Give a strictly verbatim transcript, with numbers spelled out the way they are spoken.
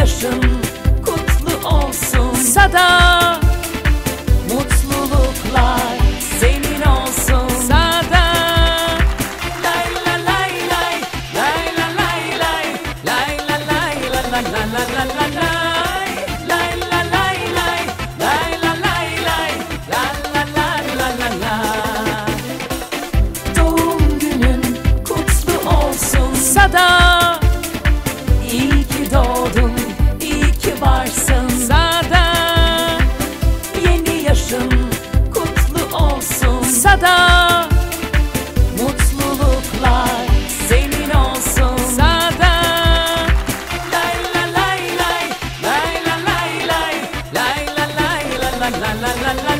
yaşın kutlu olsun. Sada Mutluluklar senin olsun. Sada Lay la lay lay, lay la lay lay, lay la lay la la la la la la lay. Lay la lay lay, lay la lay lay, la la la la la la. Doğum günün kutlu olsun. Sada İyi ki doğdun, iyi ki varsın. Sada Yeni yaşın kutlu olsun. Sada Mutluluklar senin olsun. Sada Lay la lay lay, lay la lay lay, lay la lay la la la la la la.